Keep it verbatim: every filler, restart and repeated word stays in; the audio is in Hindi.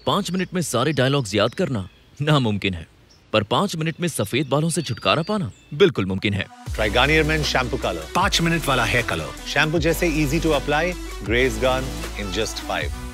पांच मिनट में सारे डायलॉग्स याद करना नामुमकिन है, पर पांच मिनट में सफेद बालों से छुटकारा पाना बिल्कुल मुमकिन है। Try Garnier men shampoo colour, पांच मिनट वाला हेयर कलर। शैम्पू जैसे easy to apply, greys gone in just five.